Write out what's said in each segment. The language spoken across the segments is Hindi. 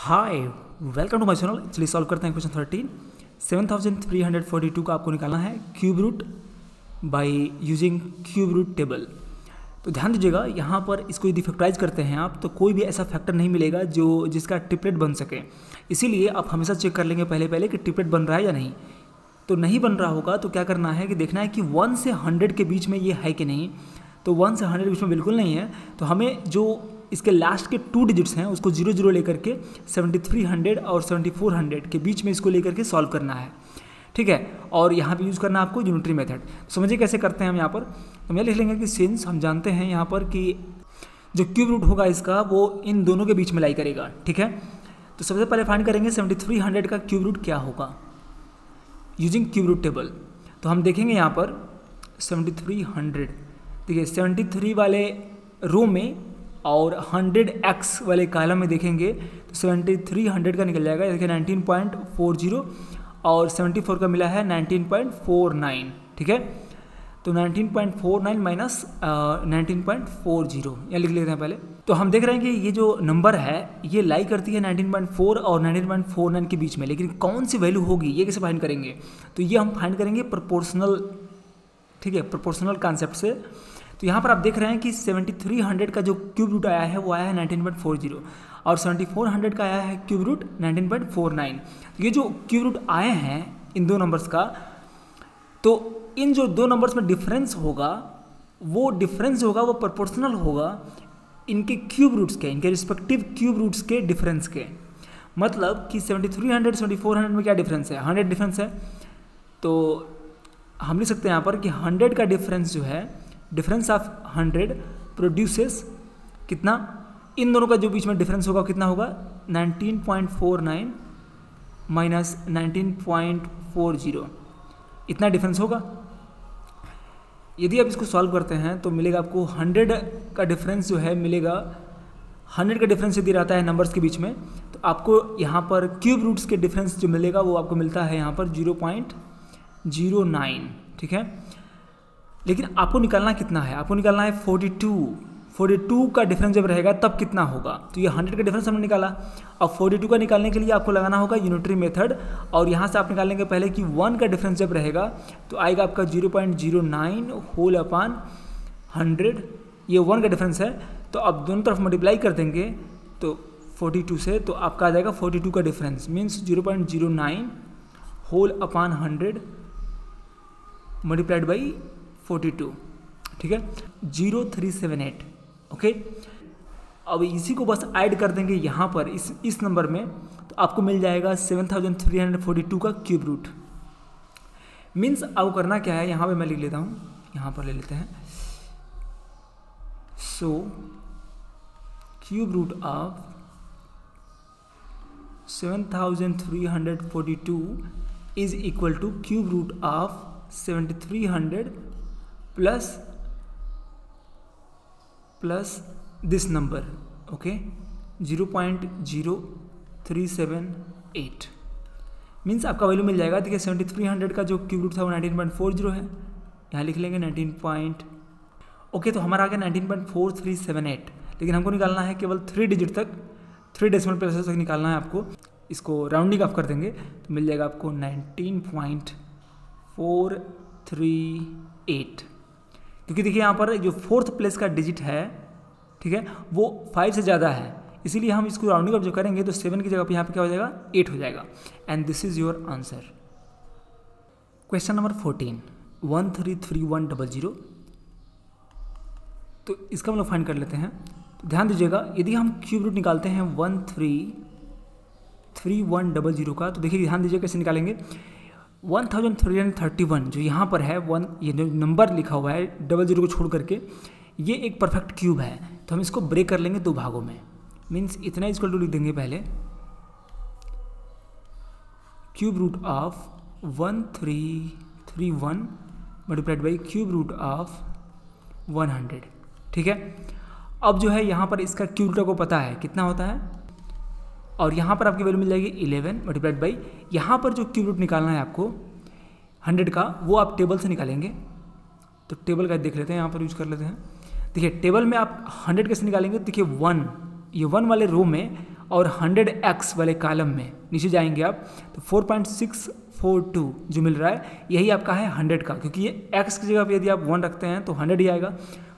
Hi, welcome to my channel. चलिए सॉल्व करते हैं क्वेश्चन 13। 7342 का आपको निकालना है cube root by using cube root table. तो ध्यान दीजिएगा, यहाँ पर इसको यदि फैक्टराइज करते हैं आप तो कोई भी ऐसा फैक्टर नहीं मिलेगा जिसका ट्रिपलेट बन सके। इसीलिए आप हमेशा चेक कर लेंगे पहले कि ट्रिपलेट बन रहा है या नहीं। तो नहीं बन रहा होगा तो क्या करना है कि देखना है कि 1 से 100 के बीच में ये है कि नहीं। तो 1 से 100 के बीच में बिल्कुल नहीं है, तो हमें जो इसके लास्ट के 2 डिजिट्स हैं उसको 0 लेकर के 7300 और 7400 के बीच में इसको लेकर के सॉल्व करना है। ठीक है, और यहाँ पे यूज़ करना है आपको यूनिटरी मेथड। समझिए कैसे करते हैं हम यहाँ पर। तो मैं लिख लेंगे कि सिंस हम जानते हैं यहाँ पर कि जो क्यूब रूट होगा इसका वो इन दोनों के बीच में लाई करेगा। ठीक है, तो सबसे पहले फाइंड करेंगे 7300 का क्यूब रूट क्या होगा यूजिंग क्यूब रूट टेबल। तो हम देखेंगे यहाँ पर 7300, देखिए 73 वाले रो में और 100x वाले कॉलम में देखेंगे तो 7300 का निकल जाएगा। देखिए 19.40 और 74 का मिला है 19.49। ठीक है, तो 19.49 माइनस 19.40 यहाँ लिख लेते हैं पहले। तो हम देख रहे हैं कि ये जो नंबर है ये लाई करती है 19.4 और 19.49 के बीच में, लेकिन कौन सी वैल्यू होगी ये कैसे फाइंड करेंगे। तो ये हम फाइंड करेंगे प्रोपोर्शनल। ठीक है, प्रोपोर्शनल कॉन्सेप्ट से। तो यहाँ पर आप देख रहे हैं कि 7300 का जो क्यूब रूट आया है वो आया है 19.40 और 7400 का आया है क्यूब रूट 19.49। ये जो क्यूब रूट आए हैं इन दो नंबर्स का, तो इन जो दो नंबर्स में डिफरेंस होगा वो प्रोपोर्शनल होगा इनके क्यूब रूट्स के, इनके रिस्पेक्टिव क्यूब रूट्स के डिफरेंस के। मतलब कि 7300 7400 में क्या डिफरेंस है, 100 डिफरेंस है। तो हम लिख सकते हैं यहाँ पर कि 100 का डिफरेंस जो है, डिफरेंस ऑफ 100 प्रोड्यूसेस कितना, इन दोनों का जो बीच में डिफरेंस होगा कितना होगा 19.49 माइनस 19.40, इतना डिफरेंस होगा। यदि आप इसको सॉल्व करते हैं तो मिलेगा आपको 100 का डिफरेंस जो है मिलेगा। 100 का डिफरेंस यदि रहता है नंबर्स के बीच में तो आपको यहाँ पर क्यूब रूट्स के डिफरेंस जो मिलेगा वो आपको मिलता है यहाँ पर 0.09। ठीक है, लेकिन आपको निकालना कितना है, आपको निकालना है 42 का डिफरेंस जब रहेगा तब कितना होगा। तो ये 100 का डिफरेंस हमने निकाला, और 42 का निकालने के लिए आपको लगाना होगा यूनिटरी मेथड। और यहाँ से आप निकालेंगे पहले कि 1 का डिफरेंस जब रहेगा तो आएगा आपका 0.09 होल अपॉन 100। ये 1 का डिफरेंस है, तो अब दोनों तरफ मल्टीप्लाई कर देंगे तो 42 से, तो आपका आ जाएगा 42 का difference means 0.09 whole upon 100 multiplied by 42। ठीक है, 0378। ओके, अब इसी को बस ऐड कर देंगे यहाँ पर इस नंबर में, तो आपको मिल जाएगा 7342 का क्यूब रूट। मीन्स अब करना क्या है, यहाँ पे मैं लिख लेता हूँ, यहाँ पर ले लेते हैं। So cube root of 7342 is equal to cube root of 7300 plus this number. Okay, 0.0378 means आपका वैल्यू मिल जाएगा। देखिए 7300 का जो क्यूब रूट था वो 19.40 है, यहाँ लिख लेंगे 19. ओके, तो हमारा आ गया 19.4378, लेकिन हमको निकालना है केवल 3 डिजिट तक, 3 डेसिमल प्लेसेस तक निकालना है आपको। इसको राउंडिंग ऑफ कर देंगे तो मिल जाएगा आपको 19.438, क्योंकि देखिए यहाँ पर जो 4th प्लेस का डिजिट है, ठीक है, वो 5 से ज़्यादा है, इसीलिए हम इसको राउंडिंग ऑफ जो करेंगे तो 7 की जगह पे यहाँ पे क्या हो जाएगा 8 हो जाएगा। And this is your answer. Question number 14, 133100। तो इसका हम लोग फाइंड कर लेते हैं। तो ध्यान दीजिएगा, यदि हम क्यूब रूट निकालते हैं 133100 का, तो देखिए ध्यान दीजिए कैसे निकालेंगे। 1331 जो यहाँ पर है, ये जो नंबर लिखा हुआ है 00 को छोड़ करके, ये एक परफेक्ट क्यूब है, तो हम इसको ब्रेक कर लेंगे 2 भागों में। मीन्स इतना इक्वल टू लिख देंगे पहले cube root of 1331 multiplied by cube root of 100। ठीक है, अब जो है यहाँ पर इसका क्यूब रूट को पता है कितना होता है, और यहाँ पर आपकी वैल्यू मिल जाएगी 11 मल्टीप्लाइड बाई, यहाँ पर जो क्यूब रूट निकालना है आपको 100 का, वो आप टेबल से निकालेंगे। तो टेबल का देख लेते हैं, यहाँ पर यूज कर लेते हैं। देखिए टेबल में आप 100 कैसे निकालेंगे। देखिए 1, ये 1 वाले रो में और 100x वाले कॉलम में नीचे जाएंगे आप तो 4.642 जो मिल रहा है यही आपका है 100 का, क्योंकि ये x की जगह पे यदि आप 1 रखते हैं तो 100 ही आएगा।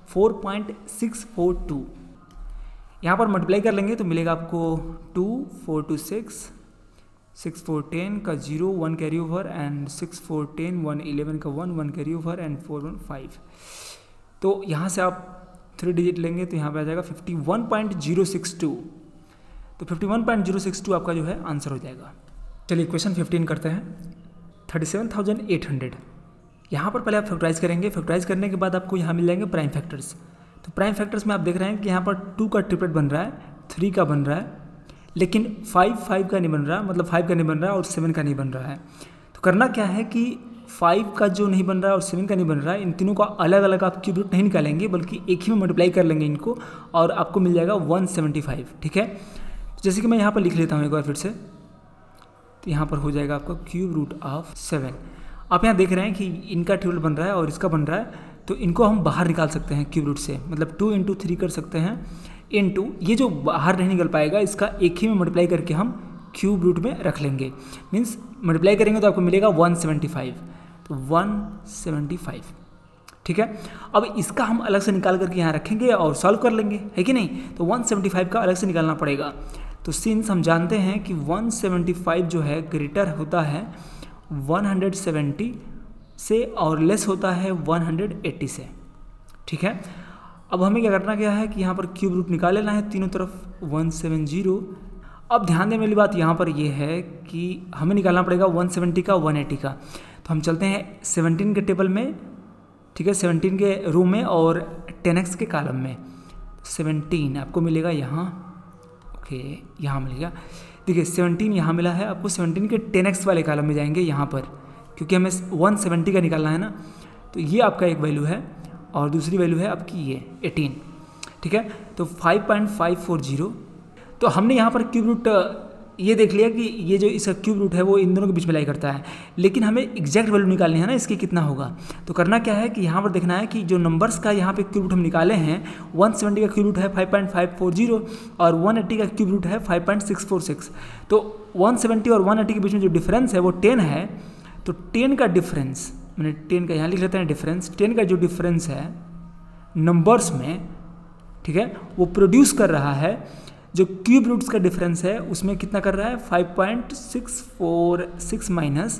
4.642 यहाँ पर मल्टीप्लाई कर लेंगे तो मिलेगा आपको 2, 4 2 6, 6 4 10 का 0 1 कैरी ओवर एंड 6 4 10 1 11 का 1 1 कैरी ओवर एंड 4 1 5। तो यहाँ से आप 3 डिजिट लेंगे तो यहाँ पे आ जाएगा 51.062। तो 51.062 आपका जो है आंसर हो जाएगा। चलिए क्वेश्चन 15 करते हैं। 37,800 यहाँ पर पहले आप फैक्टराइज करेंगे। फैक्टराइज करने के बाद आपको यहाँ मिल जाएंगे प्राइम फैक्टर्स। तो प्राइम फैक्टर्स में आप देख रहे हैं कि यहाँ पर 2 का ट्रिपलेट बन रहा है, 3 का बन रहा है, लेकिन 5 का नहीं बन रहा, मतलब 5 का नहीं बन रहा है और 7 का नहीं बन रहा है। तो करना क्या है कि 5 का जो नहीं बन रहा है और 7 का नहीं बन रहा है, इन तीनों का अलग अलग आप क्यूब रूट नहीं निकालेंगे बल्कि एक ही में मल्टीप्लाई कर लेंगे इनको और आपको मिल जाएगा 175। ठीक है, जैसे कि मैं यहाँ पर लिख लेता हूँ एक बार फिर से। तो यहाँ पर हो जाएगा आपका क्यूब रूट ऑफ 7। आप यहाँ देख रहे हैं कि इनका ट्रिपल बन रहा है और इसका बन रहा है, तो इनको हम बाहर निकाल सकते हैं क्यूब रूट से, मतलब 2 × 3 कर सकते हैं इनटू ये जो बाहर नहीं निकल पाएगा इसका एक ही में मल्टीप्लाई करके हम क्यूब रूट में रख लेंगे। मीन्स मल्टीप्लाई करेंगे तो आपको मिलेगा 175। तो 175 ठीक है। अब इसका हम अलग से निकाल करके यहाँ रखेंगे और सॉल्व कर लेंगे, है कि नहीं। तो 175 का अलग से निकालना पड़ेगा। तो सिंस हम जानते हैं कि 175 जो है ग्रेटर होता है 170 से और लेस होता है 180 से। ठीक है, अब हमें क्या करना क्या है कि यहाँ पर क्यूब रूट निकाल लेना है तीनों तरफ 170। अब ध्यान देने वाली बात यहाँ पर ये है कि हमें निकालना पड़ेगा 170 का 180 का। तो हम चलते हैं 17 के टेबल में, ठीक है, 17 के रो में और 10x के कॉलम में। 17 आपको मिलेगा यहाँ, ओके यहाँ मिलेगा। देखिए 17 यहाँ मिला है आपको, 17 के 10x वाले कॉलम में जाएंगे यहाँ पर, क्योंकि हमें 170 का निकालना है ना। तो ये आपका एक वैल्यू है और दूसरी वैल्यू है आपकी ये 18। ठीक है, तो 5.540। तो हमने यहाँ पर क्यूब रूट ये देख लिया कि ये जो इसका क्यूब रूट है वो इन दोनों के बीच में लाई करता है, लेकिन हमें एग्जैक्ट वैल्यू निकालनी है ना इसकी कितना होगा। तो करना क्या है कि यहाँ पर देखना है कि जो नंबर्स का यहाँ पे क्यूब रूट हम निकाले हैं, 170 का क्यूब रूट है 5.540 और 180 का क्यूब रूट है 5.646। तो 170 और 180 के बीच में जो डिफरेंस है वो 10 है। तो 10 का डिफरेंस, मैंने 10 का यहाँ लिख लेते हैं डिफरेंस, 10 का जो डिफरेंस है नंबर्स में, ठीक है, वो प्रोड्यूस कर रहा है जो क्यूब रूट्स का डिफरेंस है उसमें कितना कर रहा है 5.646 माइनस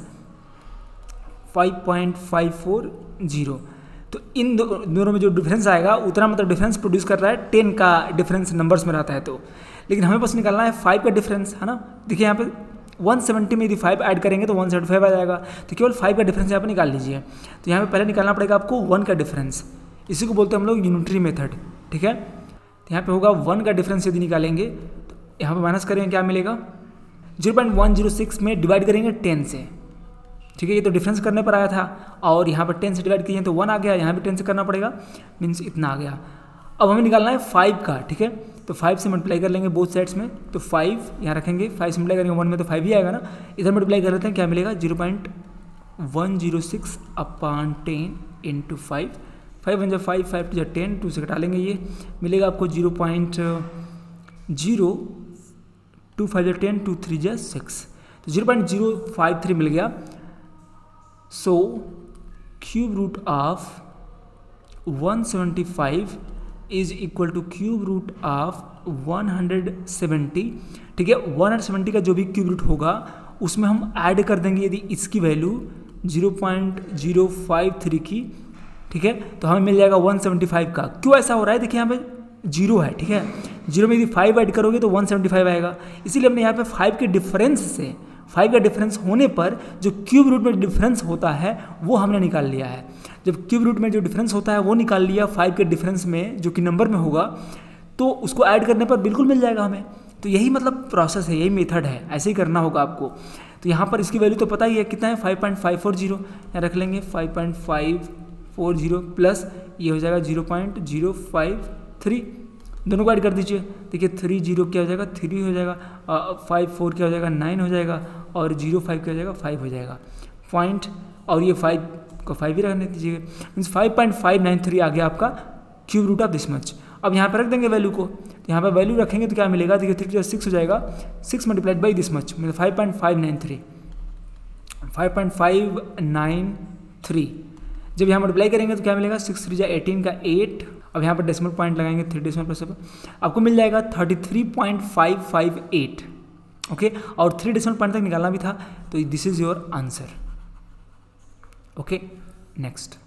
5.540। तो इन दोनों में जो डिफरेंस आएगा उतना मतलब डिफरेंस प्रोड्यूस कर रहा है 10 का डिफरेंस नंबर्स में रहता है। तो लेकिन हमें बस निकालना है 5 का डिफरेंस, है ना। देखिए यहाँ पे 170 में यदि 5 ऐड करेंगे तो 175 आ जाएगा। तो केवल 5 का डिफरेंस यहाँ पर निकाल लीजिए। तो यहाँ पे पहले निकालना पड़ेगा आपको 1 का डिफरेंस, इसी को बोलते हैं हम लोग यूनिटरी मेथड। ठीक है, तो यहाँ पे होगा 1 का डिफरेंस यदि निकालेंगे तो यहाँ पे माइनस करेंगे क्या मिलेगा 0.106 में डिवाइड करेंगे 10 से। ठीक है, ये तो डिफरेंस करने पर आया था और यहाँ पर 10 से डिवाइड किए तो 1 आ गया, यहाँ भी 10 से करना पड़ेगा, मीन्स इतना आ गया। अब हमें निकालना है 5 का। ठीक है, तो 5 से मल्टीप्लाई कर लेंगे बोथ साइड्स में। तो 5 यहाँ रखेंगे, 5 से मल्टीप्लाई करेंगे 1 में तो 5 ही आएगा ना। इधर मल्टीप्लाई कर लेते हैं, क्या मिलेगा 0.106 अपॉन 10 इंटू 5। 5 1 5, 5 2 10, 2 से घटा लेंगे, ये मिलेगा आपको 0.025 10, 2 3 6, तो 0.053 मिल गया। So cube root of 175 is equal to cube root of 170। ठीक है, 170 का जो भी क्यूब रूट होगा उसमें हम ऐड कर देंगे यदि इसकी वैल्यू 0.053 की। ठीक है, तो हमें मिल जाएगा 175 का। क्यों ऐसा हो रहा है, देखिए यहाँ पे 0 है। ठीक है, 0 में यदि 5 ऐड करोगे तो 175 आएगा, इसीलिए हमने यहाँ पे 5 के डिफरेंस से, 5 का डिफरेंस होने पर जो क्यूब रूट में डिफरेंस होता है वो हमने निकाल लिया है। जब क्यूब रूट में जो डिफरेंस होता है वो निकाल लिया 5 के डिफरेंस में जो कि नंबर में होगा, तो उसको ऐड करने पर बिल्कुल मिल जाएगा हमें। तो यही मतलब प्रोसेस है, यही मेथड है, ऐसे ही करना होगा आपको। तो यहाँ पर इसकी वैल्यू तो पता ही है कितना है 5.540, यहाँ रख लेंगे 5.540 प्लस ये हो जाएगा 0.053, दोनों को ऐड कर दीजिए। देखिए 30 क्या हो जाएगा 3 हो जाएगा, 54 क्या हो जाएगा 9 हो जाएगा और 05 क्या हो जाएगा 5 हो जाएगा पॉइंट, और ये 5 को 5 ही रहने दीजिएगा, मीन्स 5.593 आ गया आपका cube root of this much. अब यहाँ पर रख देंगे वैल्यू को, तो यहाँ पर वैल्यू रखेंगे तो क्या मिलेगा, देखिए 3 × 6 हो जाएगा, 6 मल्टीप्लाइड बाई दिस मच, मतलब 5.593। जब यहाँ मल्टीप्लाई करेंगे तो क्या मिलेगा, 6 3 18 का 8। अब यहाँ पर डेसिमल पॉइंट लगाएंगे, 3 डेसिमल प्लस आपको मिल जाएगा 33.558। ओके, और 3 डेसिमल पॉइंट तक निकालना भी था, तो this is your answer. Okay, next.